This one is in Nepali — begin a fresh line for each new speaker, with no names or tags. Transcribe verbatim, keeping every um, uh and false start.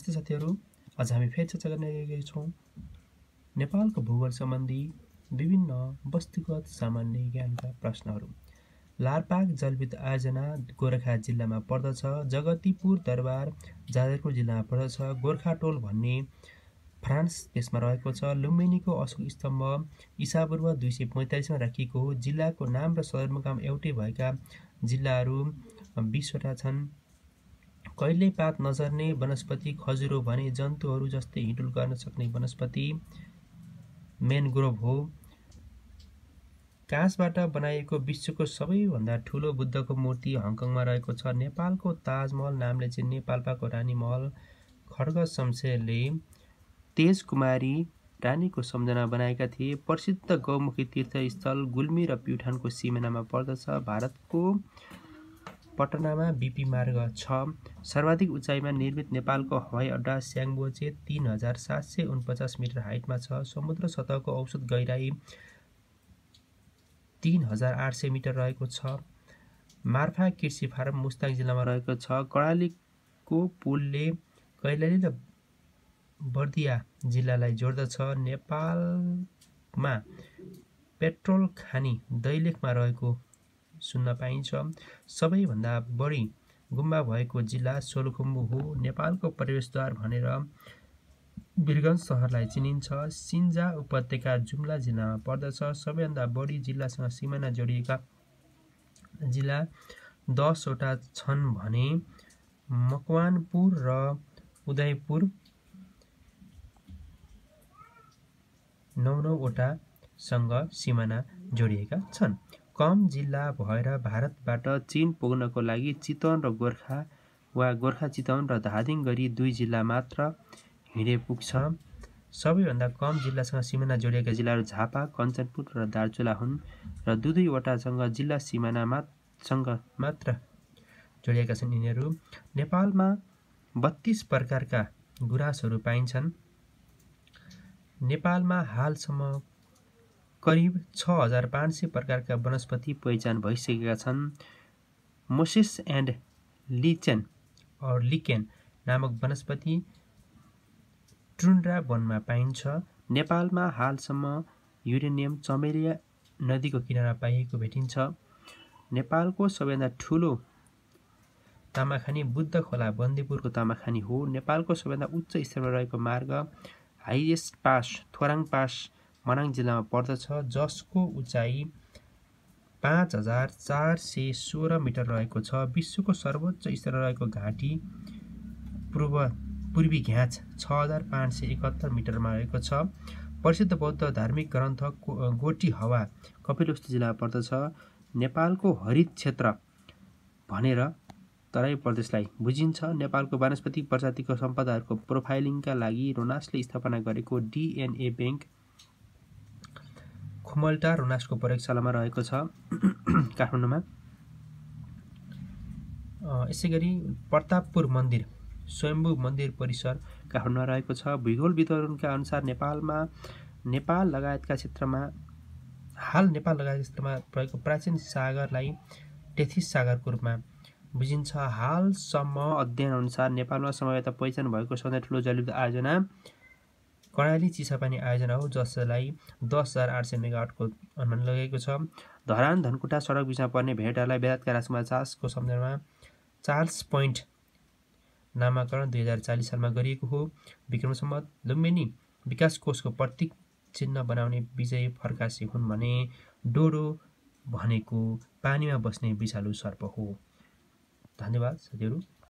नमस्ते साथीहरू, आज हामी फेरि चर्चा गर्न गएका छौँ नेपालको भूगोल सम्बन्धी विभिन्न वस्तुगत सामान्य ज्ञानका प्रश्नहरू। लारपाक जलविद्युत आयोजना गोरखा जिल्लामा पर्दछ। जगतिपुर दरबार जाजरकोट जिल्लामा पर्दछ। गोर्खाटोल भन्ने फ्रान्स देशमा रहेको छ। लुम्बिनीको अशोक स्तम्भ ईसापूर्व दुई सय पैँतालिसमा राखिएको हो। जिल्लाको नाम र सदरमुकाम एउटै भएका जिल्लाहरू बिसवटा छन्। कहिल्यै पात नझर्ने वनस्पति खजुरो भने जन्तुहरू जस्तै हिँडुल गर्न सक्ने वनस्पति म्यानग्रोभ हो। काँचबाट बनाइएको विश्वको सबैभन्दा ठुलो बुद्धको मूर्ति हङकङमा रहेको छ। नेपालको ताजमहल नामले चिन्ने पाल्पाको रानी महल खड्ग शमशेरले तेजकुमारी रानीको सम्झना बनाएका थिए। प्रसिद्ध गौमुखी तीर्थस्थल गुल्मी र प्युठानको सिमानामा पर्दछ। भारतको पटनामा बीपी मार्ग छ। सर्वाधिक उचाइमा निर्मित नेपालको हवाई अड्डा स्याङ्बोचे तीन हजार सात सय उनपचास मिटर हाइटमा छ। समुद्र सतहको औसत गहिराई तीन हजार आठ सय मिटर रहेको छ। मार्फा कृषि फार्म मुस्ताङ जिल्लामा रहेको छ। कर्णालीको पुलले कैलाली र बर्दिया जिल्लालाई जोड्दछ। नेपालमा पेट्रोल खानी दैलेखमा रहेको सुन्न पाइन्छ। सबैभन्दा बढी गुम्बा भएको जिल्ला सोलुखुम्बु हो। नेपालको प्रवेशद्वार भनेर वीरगञ्ज सहरलाई चिनिन्छ। सिन्जा उपत्यका जुम्ला जिल्लामा पर्दछ। सबैभन्दा बढी जिल्लासँग सिमाना जोडिएका जिल्ला दसवटा छन् भने मकवानपुर र उदयपुर नौ नौवटासँग सिमाना जोडिएका छन्। कम जिल्ला भएर भारतबाट चीन पुग्नको लागि चितवन र गोर्खा वा गोर्खा चितवन र धादिङ गरी दुई जिल्ला मात्र हिँडे पुग्छ। सबैभन्दा कम जिल्लासँग सिमाना जोडिएका जिल्लाहरू झापा, कञ्चनपुर र दार्चुला हुन् र दुई दुईवटासँग जिल्ला सिमाना सँग मात्र जोडिएका छन् यिनीहरू। नेपालमा बत्तीस प्रकारका गुराँसहरू पाइन्छन्। नेपालमा हालसम्म करिब छ हजार पाँच सय प्रकारका वनस्पति पहिचान भइसकेका छन्। मोसेस एन्ड लिचेन और लिकेन नामक वनस्पति टुन्ड्रा वनमा पाइन्छ। नेपालमा हालसम्म युरेनियम चमेलिया नदीको किनारा पाइएको भेटिन्छ। नेपालको सबैभन्दा ठुलो तामाखानी बुद्ध खोला बन्दीपुरको तामाखानी हो। नेपालको सबैभन्दा उच्च स्तरमा रहेको मार्ग highest pass Thorong pass Manang जिल्लामा पर्दछ, जसको उचाइ पाँच हजार चार सय सोह्र मिटर रहेको छ। विश्वको सर्वोच्च स्तर रहेको घाँटी पूर्व पूर्वी घ्याच छ हजार पाँच सय एकहत्तर मिटरमा रहेको छ। प्रसिद्ध बौद्ध धार्मिक ग्रन्थ गोटी हवा कपिलवस्तु जिल्लामा पर्दछ। नेपालको हरित क्षेत्र भनेर तराई प्रदेशलाई बुझिन्छ। नेपालको वनस्पति प्रजातिको सम्पदाहरूको प्रोफाइलिङका लागि रोनासले स्थापना गरेको डिएनए ब्याङ्क खुमल्टा रोनासको प्रयोगशालामा रहेको छ काठमाडौँमा। यसै गरी प्रतापपुर मन्दिर स्वयम्भू मन्दिर परिसर काठमाडौँमा रहेको छ। भूगोल विद्वानका अनुसार नेपालमा नेपाल लगायतका क्षेत्रमा हाल नेपाल लगायतका क्षेत्रमा रहेको प्राचीन सागरलाई टेथिस सागरको रूपमा बुझिन्छ। हालसम्म अध्ययन अनुसार नेपालमा समयता पहिचान भएको सबैभन्दा ठुलो जलविद्युत आयोजना कर्णाली चिसापानी आयोजना हो, जसलाई दस हजार आठ सय मेगावाटको अनुमान लगाएको छ। धरान धनकुटा सडक बिचमा पर्ने भेटहरूलाई बेलायतका राजकुमार चार्ल्सको सम्झनामा चार्ल्स पोइन्ट नामाकरण दुई हजार चालिस सालमा गरिएको हो। विक्रम सम्वत लुम्बिनी विकास कोषको प्रतीक चिन्ह बनाउने विजय फर्कासे हुन् भने डोडो भनेको पानीमा बस्ने विषालु सर्प हो। धन्यवाद साथीहरू।